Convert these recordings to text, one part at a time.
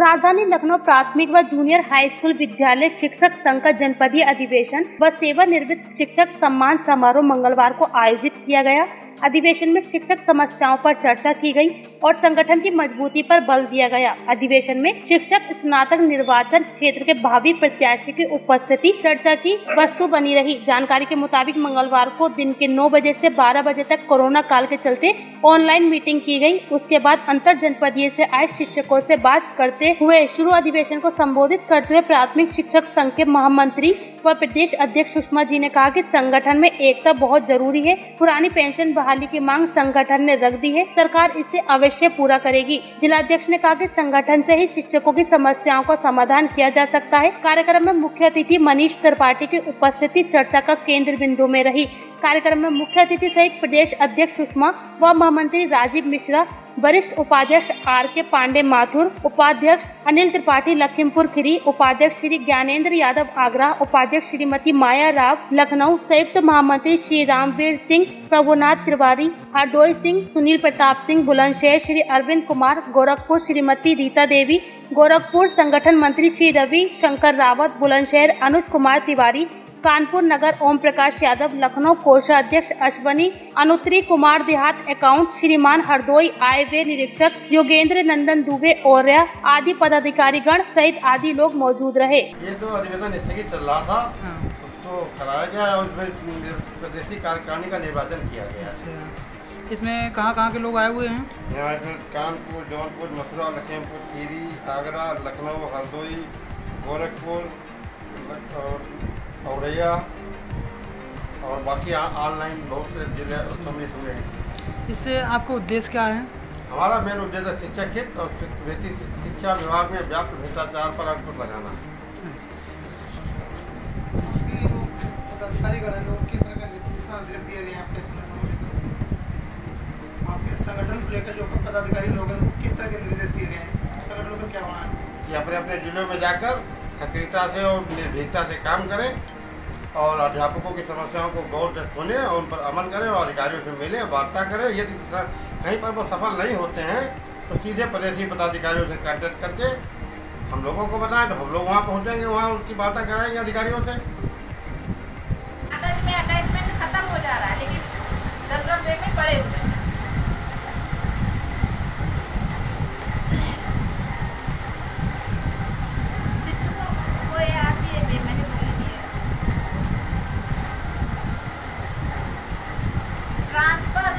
राजधानी लखनऊ प्राथमिक व जूनियर हाई स्कूल विद्यालय शिक्षक संघ का जनपदीय अधिवेशन व सेवानिवृत्त शिक्षक सम्मान समारोह मंगलवार को आयोजित किया गया। अधिवेशन में शिक्षक समस्याओं पर चर्चा की गई और संगठन की मजबूती पर बल दिया गया। अधिवेशन में शिक्षक स्नातक निर्वाचन क्षेत्र के भावी प्रत्याशी की उपस्थिति चर्चा की वस्तु बनी रही। जानकारी के मुताबिक मंगलवार को दिन के 9 बजे से 12 बजे तक कोरोना काल के चलते ऑनलाइन मीटिंग की गई। उसके बाद अंतर जनपदीय से आए शिक्षकों से बात करते हुए शुरू अधिवेशन को संबोधित करते हुए प्राथमिक शिक्षक संघ के महामंत्री व प्रदेश अध्यक्ष सुषमा जी ने कहा कि संगठन में एकता बहुत जरूरी है। पुरानी पेंशन बहाली की मांग संगठन ने रख दी है, सरकार इसे अवश्य पूरा करेगी। जिलाध्यक्ष ने कहा कि संगठन से ही शिक्षकों की समस्याओं का समाधान किया जा सकता है। कार्यक्रम में मुख्य अतिथि मनीष त्रिपाठी की उपस्थिति चर्चा का केंद्र बिंदु में रही। कार्यक्रम में मुख्य अतिथि सहित प्रदेश अध्यक्ष सुषमा व महामंत्री राजीव मिश्रा, वरिष्ठ उपाध्यक्ष आर.के. पांडे माथुर, उपाध्यक्ष अनिल त्रिपाठी लखीमपुर खीरी, उपाध्यक्ष श्री ज्ञानेंद्र यादव आगरा, उपाध्यक्ष श्रीमती माया राव लखनऊ, संयुक्त महामंत्री श्री रामवीर सिंह, प्रभुनाथ तिवारी हरदोई सिंह, सुनील प्रताप सिंह बुलंदशहर, श्री अरविंद कुमार गोरखपुर, श्रीमती रीता देवी गोरखपुर, संगठन मंत्री श्री रवि शंकर रावत बुलंदशहर, अनुज कुमार तिवारी कानपुर नगर, ओम प्रकाश यादव लखनऊ, कोषाध्यक्ष अश्वनी अनुत्री कुमार देहात अकाउंट, श्रीमान हरदोई आय व्यय निरीक्षक योगेंद्र नंदन दुबे और आदि पदाधिकारी गण सहित आदि लोग मौजूद रहे। ये तो अधिवेशन स्थगित चल रहा था, उसको कराया गया और उसमें प्रदेशी कार्यकारिणी का निर्वाचन किया गया। इसमें कहाँ के लोग आए हुए हैं? यहाँ कानपुर, जौनपुर, मथुरा, लखीमपुर खीरी, आगरा, लखनऊ, हरदोई, गोरखपुर और औरैया और बाकी ऑनलाइन बहुत से जिले सम्मिलित हुए हैं। इससे आपका उद्देश्य क्या है? हमारा मेन उद्देश्य शिक्षक हित और शिक्षा विभाग में व्याप्त भ्रष्टाचार पर अंकुश लगाना है। आपके संगठन को लेकर जो पदाधिकारी लोग हैं किस तरह के निर्देश दिए गए हैं? संगठन को क्या होना है कि अपने अपने जिलों में जाकर सक्रियता से और निर्भीकता से काम करें और अध्यापकों की समस्याओं को गौर से सुने और उन पर अमल करें और अधिकारियों से मिलें, वार्ता करें। यदि कहीं पर वो सफल नहीं होते हैं तो सीधे प्रदेशी पदाधिकारियों से कांटेक्ट करके हम लोगों को बताएं तो हम लोग वहाँ पहुँचेंगे, वहाँ उनकी वार्ता कराएंगे अधिकारियों से। अटैचमेंट खत्म हो जा रहा है लेकिन जनरल वे में पड़े हुए हैं। ट्रांसफर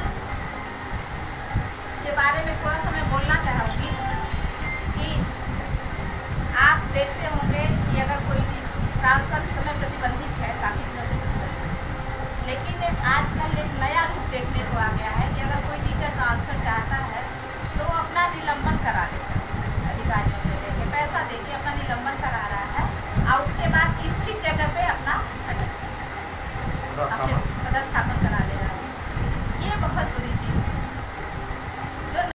के बारे में थोड़ा सा मैं बोलना चाहूँगी कि आप देखते होंगे कि अगर कोई भी ट्रांसफर इस समय प्रतिबंधित है काफ़ी दिनों से, लेकिन आजकल एक नया रूप देखने को आ गया है कि अगर कोई टीचर ट्रांसफर चाहता है तो वो अपना निलंबन करा देता है, अधिकारियों से लेके पैसा देके अपना निलंबन करा रहा है और उसके बाद इच्छित जगह पे अपना पदस्थापना